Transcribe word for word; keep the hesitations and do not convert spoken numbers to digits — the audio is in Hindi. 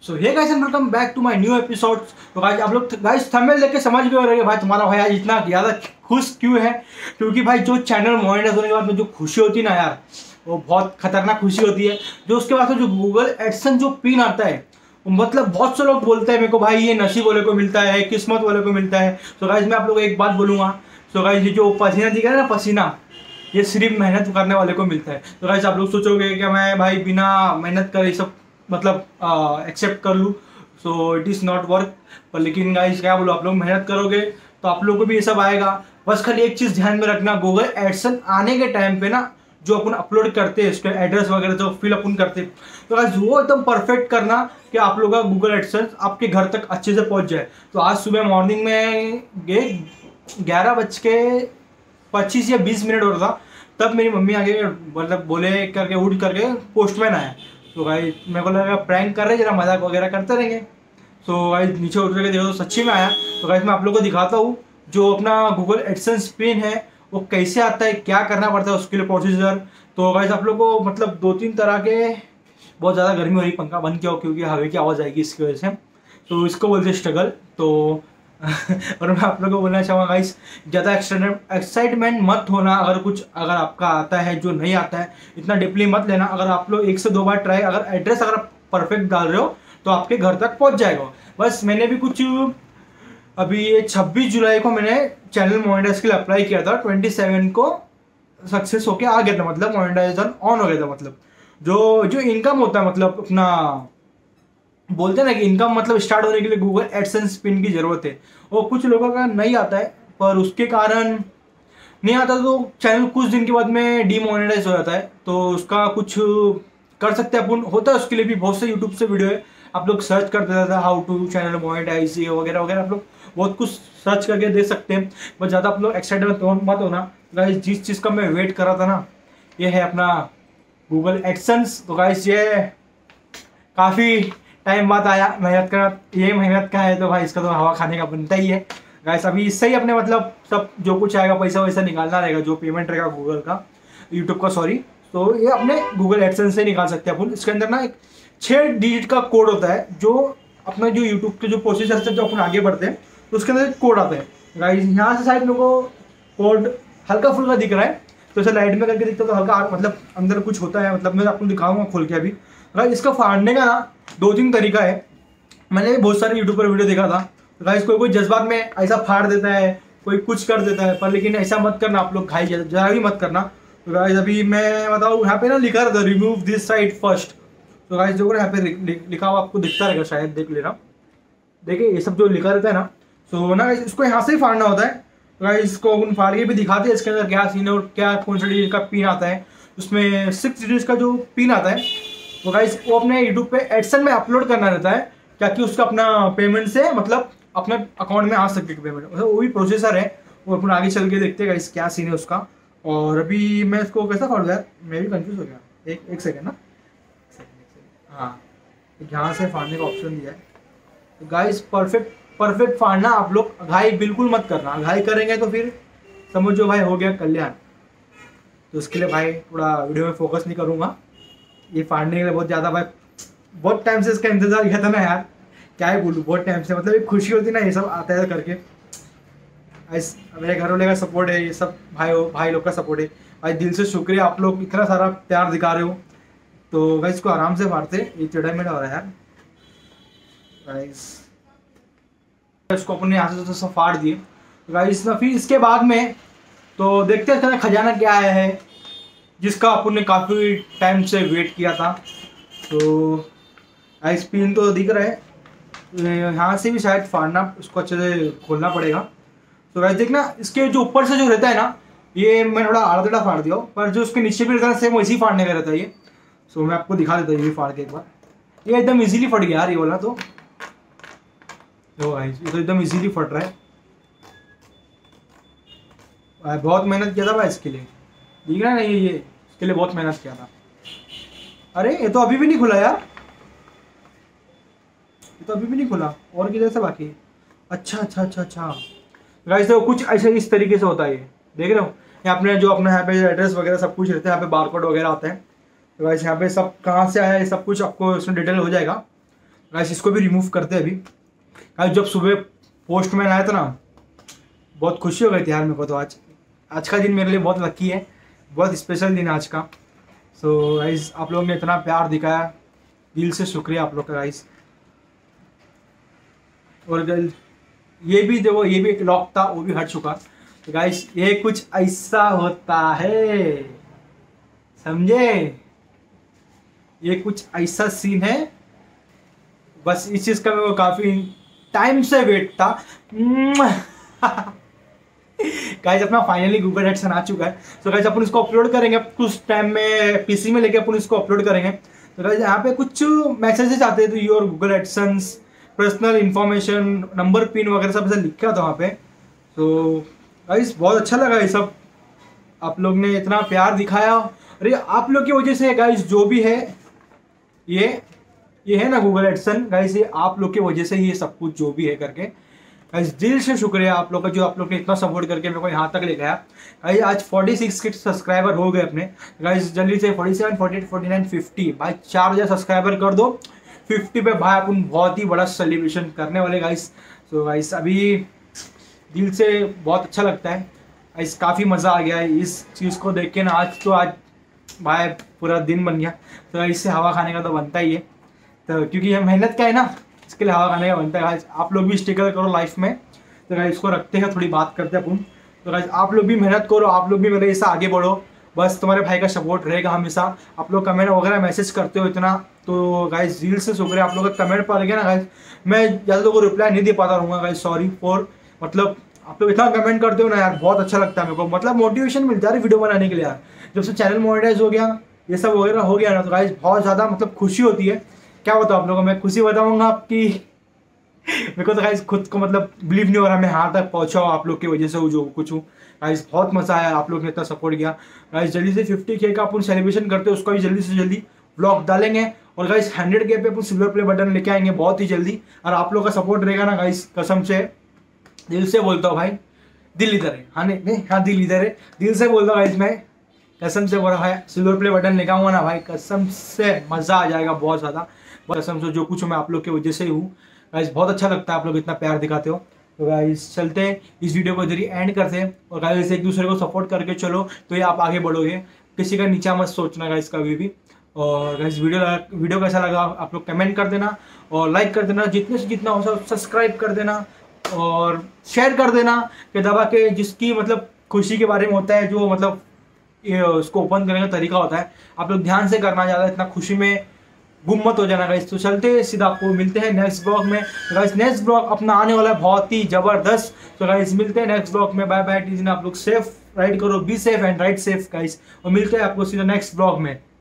So hey guys and welcome back to my new episode. तो गाइस आप लोग गाइस थंबनेल देख के समझ गए होंगे भाई तुम्हारा भाई आज इतना ज़्यादा खुश क्यों है, क्योंकि भाई जो चैनल मोनेटाइज होने के बाद में जो खुशी होती है ना यार, वो बहुत खतरनाक खुशी होती है। जो उसके बाद जो गूगल एडसेंस जो पिन आता है, मतलब बहुत से लोग बोलते हैं मेरे को भाई ये नसीब वाले को मिलता है, किस्मत वाले को मिलता है। तो गाइस मैं आप लोगों को एक बात बोलूँगा, तो गाइस ये जो पसीना दिख रहा है ना, पसीना ये सिर्फ मेहनत करने वाले को मिलता है। तो गाइस आप लोग सोचोगे कि मैं भाई बिना मेहनत करे सब मतलब एक्सेप्ट कर लूँ, so it is not work. पर लेकिन गाइस क्या बोलो, आप लोग मेहनत करोगे तो आप लोगों को भी ये सब आएगा। बस खाली एक चीज़ ध्यान में रखना, गूगल एडसेंस आने के टाइम पे ना जो अपन अपलोड करते हैं उसके एड्रेस वगैरह जो फिल अपन करते हैं, तो गाइस वो एकदम परफेक्ट करना कि आप लोग का गूगल एडसेंस आपके घर तक अच्छे से पहुंच जाए। तो आज सुबह मॉर्निंग में गए ग्यारह बज के पच्चीस या बीस मिनट हो रहा था, तब मेरी मम्मी आगे मतलब बोले करके उठ करके पोस्टमैन आया। तो भाई मेरे को लगा प्रैंक कर रहे, जरा मजाक वगैरह करते रहेंगे। तो भाई नीचे उठ करके देखो तो सच्ची में आया। तो गाइस मैं आप लोगों को दिखाता हूँ जो अपना गूगल एडसेंस पिन है वो कैसे आता है, क्या करना पड़ता है उसके लिए प्रोसीजर। तो गाइस आप लोग को मतलब दो तीन तरह के, बहुत ज़्यादा गर्मी हो रही, पंखा बंद किया हो क्योंकि हवा की आवाज़ आएगी इसकी वजह से, तो इसको बोलते हैं स्ट्रगल। तो और मैं आप लोगों को बोलना चाहूँगा गाइस, ज़्यादा एक्साइटमेंट मत होना। अगर कुछ अगर आपका आता है जो नहीं आता है इतना डीपली मत लेना। अगर आप लोग एक से दो बार ट्राई, अगर एड्रेस अगर परफेक्ट डाल रहे हो तो आपके घर तक पहुंच जाएगा। बस मैंने भी कुछ अभी ये छब्बीस जुलाई को मैंने चैनल मोनेटाइज के लिए अप्लाई किया था, सत्ताईस को सक्सेस होके आ गया था, मतलब मोनेटाइजेशन ऑन हो गया था। मतलब जो जो इनकम होता है, मतलब अपना बोलते हैं ना कि इनकम मतलब स्टार्ट होने के लिए गूगल एडसेंस पिन की जरूरत है, वो कुछ लोगों का नहीं आता है, पर उसके कारण नहीं आता तो चैनल कुछ दिन के बाद में डीमोनेटाइज हो जाता है। तो उसका कुछ कर सकते हैं अपन, होता है उसके लिए भी बहुत से यूट्यूब से वीडियो है, आप लोग सर्च कर देता था हाउ टू चैनल मोनेटाइज ये वगैरह वगैरह, आप लोग बहुत कुछ सर्च करके देख सकते हैं। बस ज़्यादा आप लोग एक्साइटेड मत होना गाइस। जिस चीज़ का मैं वेट कर रहा था ना, ये है अपना गूगल एडसेंस। तो गाइस ये काफ़ी टाइम बाद आया, मेहनत का ये मेहनत का है तो भाई इसका तो हवा खाने का बनता ही है गाइस। अभी इससे ही अपने मतलब सब जो कुछ आएगा पैसा वैसा निकालना रहेगा, जो पेमेंट रहेगा गूगल का, यूट्यूब का सॉरी, तो ये अपने गूगल एडसेंस से निकाल सकते हैं अपन। इसके अंदर ना एक छः डिजिट का कोड होता है, जो अपना जो यूट्यूब के जो प्रोसेसर से जो अपन आगे बढ़ते हैं तो उसके अंदर एक कोड आता है गाइस। यहाँ से शायद मेरे को कोड हल्का फुल्का दिख रहा है, तो इसे लाइट में करके दिखता है तो हल्का मतलब अंदर कुछ होता है, मतलब मैं आपको दिखाऊंगा खोल के अभी। गाइस इसका फाड़ने का ना दो तीन तरीका है, मैंने बहुत सारे यूट्यूब पर वीडियो देखा था। तो गाइस कोई कोई जज्बात में ऐसा फाड़ देता है, कोई कुछ कर देता है, पर लेकिन ऐसा मत करना आप लोग, घाई जरा भी मत करना। तो गाइस अभी मैं बताऊँ, यहाँ पे ना लिखा रहता है रिमूव दिस साइड फर्स्ट। तो गाइस जो यहाँ पे लिखा हुआ आपको दिखता रहेगा, शायद देख लेना, देखिए ये सब जो लिखा रहता है ना, तो ना इसको यहाँ से ही फाड़ना होता है। तो गाइस इसको अपन फाड़ के भी दिखाते हैं इसके अंदर क्या सीन है और क्या कौन सा डिजिट का पिन आता है। उसमें सिक्स डिजिट का जो पिन आता है, तो गाइस वो अपने यूट्यूब पे एडसेंस में अपलोड करना रहता है, ताकि उसका अपना पेमेंट से मतलब अपने अकाउंट में आ सके पेमेंट, मतलब वो भी प्रोसेसर है, वो अपन आगे चल के देखते हैं गाइस क्या सीन है उसका। और अभी मैं इसको कैसा फाड़ूँ यार, मैं भी कंफ्यूज हो गया, एक एक सेकेंड ना, हाँ यहाँ से फाड़ने का ऑप्शन दिया है। तो गाइस परफेक्ट परफेक्ट फाड़ना, आप लोग घाई बिल्कुल मत करना, घाई करेंगे तो फिर समझो भाई हो गया कल्याण। तो उसके लिए भाई थोड़ा वीडियो में फोकस नहीं करूँगा, ये फाड़ने के लिए बहुत ज़्यादा भाई बहुत टाइम से इसका इंतजार किया था ना यार, क्या ही बोलूँ, बहुत टाइम से, मतलब एक खुशी होती ना ये सब आता है करके। इस मेरे घर वाले का सपोर्ट है, ये सब भाई भाई लोग का सपोर्ट है भाई, दिल से शुक्रिया, आप लोग इतना सारा प्यार दिखा रहे हो। तो गाइस इसको आराम से फाड़ते, ये टेढ़ा मेढ़ा हो रहा है यार गाइस। इसको अपन ने यहाँ से सब फाड़ दिए गाइस ना, फिर इसके बाद में तो देखते हैं इसका खजाना क्या आया है, जिसका अपन ने काफ़ी टाइम से वेट किया था। तो गाइस पिन तो दिख रहा है, यहाँ से भी शायद फाड़ना, उसको अच्छे से खोलना पड़ेगा। तो गाइस देखना इसके जो ऊपर से जो रहता है ना, ये मैं थोड़ा आड़ा टेढ़ा फाड़ दिया, पर जो उसके नीचे भी रहता है सेम वैसे ही फाड़ने का रहता है ये। सो मैं आपको दिखा देता हूँ ये फाड़ के एक बार, ये एकदम इजीली फट गया यार ये वाला। तो तो गाइस ये तो एकदम इजीली फट रहा है, बहुत मेहनत किया था भाई इसके लिए, दिख रहा है ना ये ये इसके लिए बहुत मेहनत किया था। अरे ये तो अभी भी नहीं खुला यार, ये तो अभी भी नहीं खुला, और किधर से बाकी। अच्छा अच्छा अच्छा अच्छा गाइस देखो कुछ ऐसे इस तरीके से होता है, ये देख रहे हो, यहाँ अपने जो अपने यहाँ पे एड्रेस वगैरह सब कुछ रहता है, यहाँ पे बारकोड वगैरह आता है। तो गाइस यहाँ पे सब कहाँ से आया है सब कुछ आपको इसमें डिटेल हो जाएगा। गाइस इसको भी रिमूव करते हैं अभी। गाइस जब सुबह पोस्टमैन आया था ना, बहुत खुशी हो गई थी यार मेरे को। तो आज आज का दिन मेरे लिए बहुत लकी है, बहुत स्पेशल दिन है आज का। सो गाइस आप लोगों ने इतना प्यार दिखाया, दिल से शुक्रिया आप लोग का गाइस। और गाइस ये भी देखो, ये भी एक लॉक था, वो भी हट चुका। तो गाइस ये कुछ ऐसा होता है, समझे? ये कुछ ऐसा सीन है, बस इस चीज का मेरे को काफी टाइम से वेट था। गाइस अपना फाइनली गूगल एडसन आ चुका है। तो गाइस अपन इसको अपलोड करेंगे कुछ टाइम में, पीसी में लेके अपन इसको अपलोड करेंगे। तो गाइस यहाँ पे कुछ मैसेजेस आते हैं, तो your Google AdSense personal information, number, pin वगैरह सब ऐसा लिखा था वहाँ पे। तो गाइस बहुत अच्छा लगा ये सब, आप लोग ने इतना प्यार दिखाया। अरे आप लोग की वजह से गाइस जो भी है ये ये है ना गूगल एडसन गाइस, ये आप लोग की वजह से ये सब कुछ जो भी है करके। गाइस दिल से शुक्रिया आप लोग का, जो आप लोग ने इतना सपोर्ट करके मेरे को यहाँ तक ले गया। गाइस आज छियालीस के सब्सक्राइबर हो गए अपने। गाइस जल्दी से सैंतालीस, अड़तालीस, उनचास, पचास भाई चार हज़ार सब्सक्राइबर कर दो। पचास पे भाई अपन बहुत ही बड़ा सेलिब्रेशन करने वाले गाइस। तो गाइस अभी दिल से बहुत अच्छा लगता है गाइस, काफ़ी मज़ा आ गया है इस चीज़ को देख के ना। आज तो आज भाई पूरा दिन बन गया। तो इससे हवा खाने का तो बनता ही है, तो क्योंकि ये मेहनत का है ना, इसके लिए हवा खाने का बनता है। गाइस आप लोग भी स्ट्रगल करो लाइफ में। तो गाइस इसको रखते हैं, थोड़ी बात करते हैं अपन। तो गाइस आप लोग भी मेहनत करो, आप लोग भी मेरे जैसा आगे बढ़ो, बस तुम्हारे भाई का सपोर्ट रहेगा हमेशा। आप लोग कमेंट वगैरह मैसेज करते हो इतना, तो गाइस दिल से शुक्रिया आप लोग का। कमेंट पड़ गया ना गाइस, मैं ज़्यादा लोगों को रिप्लाई नहीं दे पाता रहूँगा गाइस, सॉरी फॉर। मतलब आप लोग इतना कमेंट करते हो ना यार, बहुत अच्छा लगता है मेरे को, मतलब मोटिवेशन मिलता है वीडियो बनाने के लिए यार। जब से चैनल मोनेटाइज हो गया, ये सब वगैरह हो गया ना, तो गाइस बहुत ज़्यादा मतलब खुशी होती है। क्या बताऊँ आप लोगों को, मैं खुशी बताऊँगा आपकी। मेरे को तो गाइस खुद को मतलब बिलीव नहीं हो रहा मैं यहाँ तक पहुँचा हूँ आप लोग की वजह से हूँ जो कुछ हूँ। गाइस बहुत मज़ा आया, आप लोग ने इतना सपोर्ट किया। गाइस जल्दी से फिफ्टी के का अपन सेलिब्रेशन करते हैं, उसका भी जल्दी से जल्दी व्लॉग डालेंगे। और गाइस हंड्रेड के पे अपन सिल्वर प्ले बटन लेके आएंगे बहुत ही जल्दी। और आप लोग का सपोर्ट रहेगा ना गाइस, कसम से दिल से बोलता हूँ भाई, दिल इधर है। हाँ नहीं नहीं हाँ दिल इधर है, दिल से बोलता हूँ गाइस, मैं कसम से बोल रहा है। सिल्वर प्ले बटन लेके आऊँगा ना भाई, कसम से मज़ा आ जाएगा बहुत ज़्यादा। कसम से जो कुछ मैं आप लोग की वजह से ही हूँ गाइस, बहुत अच्छा लगता है आप लोग इतना प्यार दिखाते हो। तो गाइस चलते हैं, इस वीडियो को इधर ही एंड करते हैं। और गाइस एक दूसरे को सपोर्ट करके चलो, तो ये आप आगे बढ़ोगे। किसी का नीचा मत सोचना गाइस कभी भी। और गाइस वीडियो वीडियो कैसा लगा आप लोग कमेंट कर देना, और लाइक कर देना, जितने से जितना हो सके सब्सक्राइब कर देना, और शेयर कर देना कि दबा के, जिसकी मतलब खुशी के बारे में होता है, जो मतलब ये उसको ओपन करने का तरीका होता है, आप लोग ध्यान से करना, ज़्यादा इतना खुशी में गुम मत हो जाना गाइस। तो चलते सीधा आपको मिलते हैं नेक्स्ट ब्लॉग में। गाइस नेक्स्ट ब्लॉग अपना आने वाला है बहुत ही जबरदस्त। तो गाइस मिलते हैं नेक्स्ट ब्लॉग में। बाय बाय, आप लोग सेफ राइड करो, be safe and ride safe guys. और मिलते हैं आपको सीधा नेक्स्ट ब्लॉग में।